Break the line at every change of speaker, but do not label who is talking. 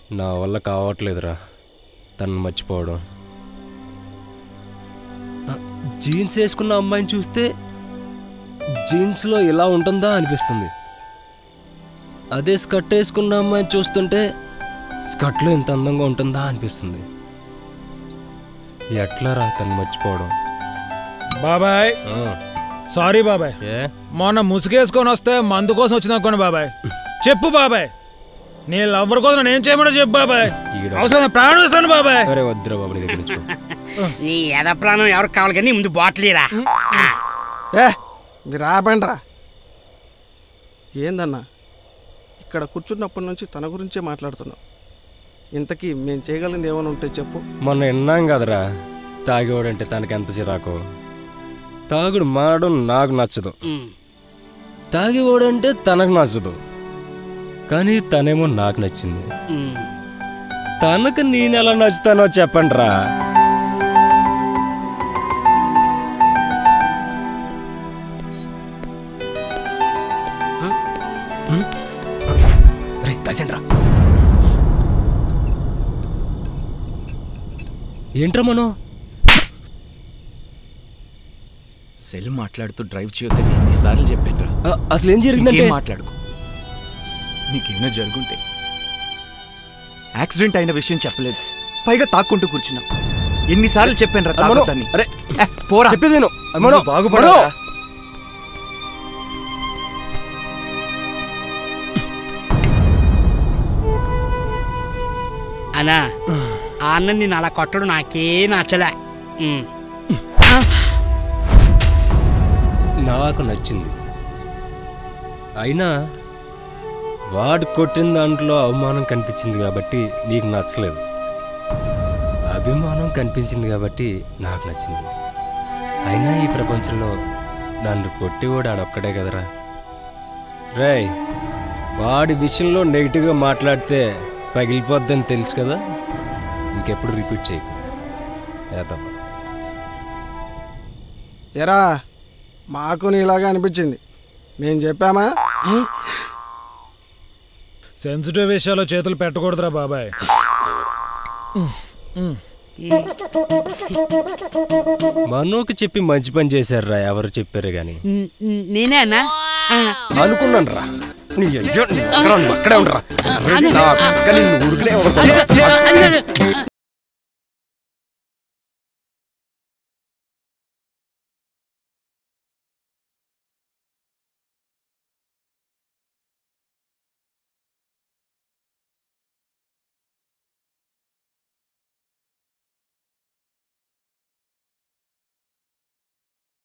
నా వల్ల కావట్లేదురా తను మర్చిపోవడం. జీన్స్ వేసుకున్న అమ్మాయిని చూస్తే జీన్స్లో ఇలా ఉంటుందా అనిపిస్తుంది. అదే స్కర్ట్ వేసుకున్న అమ్మాయిని చూస్తుంటే స్కర్ట్లో ఇంత అందంగా ఉంటుందా అనిపిస్తుంది. ఎట్లా రా తను మర్చిపోవడం?
బాబాయ్ సారీ బాబాయ్, మొన్న ముసుగేసుకొని వస్తే మందు కోసం వచ్చిందనుకోండి బాబాయ్. చెప్పు బాబాయ్, నీ లవ్వర్ కోసం నేను చేయమని చెప్పు బాబాయ్. అవసరం ప్రాణం ఇస్తాను బాబాయ్.
సరే వద్దురా బాబు, నీ దగ్గర నుంచి
నీ ఎద ప్రాణం ఎవరికి కావాలి కానీ ముందు బాటిలీరా.
మీరు ఆపండిరా. ఏందన్నా ఇక్కడ కూర్చున్నప్పటి నుంచి తన గురించే మాట్లాడుతున్నావు. ఇంతకీ మేము చేయగలిగింది ఏమైనా ఉంటే చెప్పు.
మొన్న విన్నాం కదరా తాగేవాడంటే తనకి ఎంత చిరాకో. తాగుడు మాడడం నాకు నచ్చదు, తాగేవాడంటే తనకు నచ్చదు. కానీ తనేమో నాకు నచ్చింది. తనకు నేను ఎలా నచ్చుతానో చెప్పండి రా. ఏంట్రా మనం
సెల్ మాట్లాడుతూ డ్రైవ్ చేయొద్దని ఎన్నిసార్లు చెప్పాను రా.
అసలు ఏం జరిగిందంటే
మాట్లాడుకో. నీకేమైనా జరుగుంటే యాక్సిడెంట్ అయిన విషయం చెప్పలేదు, పైగా తాక్కుంటూ కూర్చున్నావు. ఎన్నిసార్లు చెప్పాను రా తాగొద్దని.
అరే
పోరా,
చెప్పేది
బాగుపడా.
అన్నా ఆ అన్న నేను అలా కొట్టడం నాకే నచ్చలే.
నాకు నచ్చింది. అయినా వాడు కొట్టిన దాంట్లో అవమానం కనిపించింది కాబట్టి నీకు నచ్చలేదు, అభిమానం కనిపించింది కాబట్టి నాకు నచ్చింది. అయినా ఈ ప్రపంచంలో నన్ను కొట్టేవాడు ఆడొక్కడే కదరా. రేయ్, వాడి విషయంలో నెగిటివ్గా మాట్లాడితే పగిలిపోద్దని తెలుసు కదా. ఇంకెప్పుడు రిపీట్ చేయకు.
ఎరా మాకు నీలాగా అనిపించింది, మేము చెప్పామా?
సెన్సిటివ్ విషయాల్లో చేతులు పెట్టకూడదురా బాబాయ్.
మనోకి చెప్పి మంచి పని చేశారు రా. ఎవరు చెప్పారు గాని
నేనే అన్నా
అనుకున్నాను రా. అక్కడే ఉండరా.